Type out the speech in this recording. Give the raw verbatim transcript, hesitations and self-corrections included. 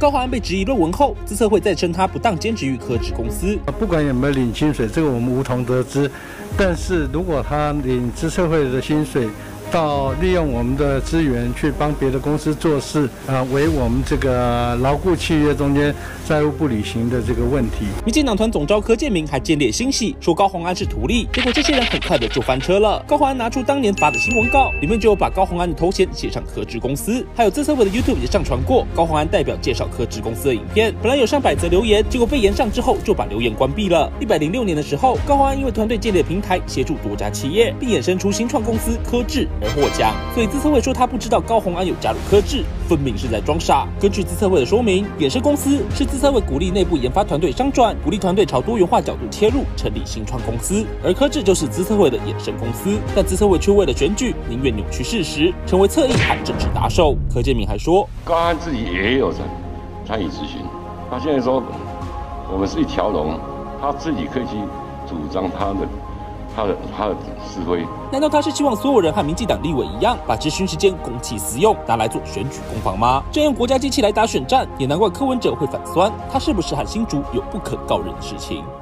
高虹安被质疑论文后，资策会再称他不当兼职于科职公司。 不管有没有领薪水，这个我们无从得知。但是如果他领资策会的薪水，到利用我们的资源去帮别的公司做事，啊，为我们这个牢固契约中间债务不履行的这个问题。 民进党团总召柯建铭还见猎心喜，说高虹安是图利，结果这些人很快的就翻车了。高虹安拿出当年发的新闻稿，里面就有把高虹安的头衔写上科职公司，还有资策会的 YouTube 也上传过高虹安代表介绍科职公司的影片。本来有上百则留言，结果被延上之后就把留言关闭了。一百零六年的时候，高虹安因为团队建立平台，协助多家企业，并衍生出新创公司科智而获奖。所以资策会说他不知道高虹安有加入科智，分明是在装傻。根据资策会的说明，衍生公司是资策会鼓励内部研发团队商转，鼓励团队朝多元化角度切入，成立新创公司。而科智就是资策会的衍生公司，但资策会却为了选举，宁愿扭曲事实，成为侧翼和政治打手。柯建铭还说， 高虹安自己也有参参与咨询，他现在说我们是一条龙，他自己可以去主张他的。他的他的思维， 难道他是希望所有人和民进党立委一样，把质询时间公器私用，拿来做选举攻防吗？这样用国家机器来打选战，也难怪柯文哲会反酸，他是不是和新竹有不可告人的事情？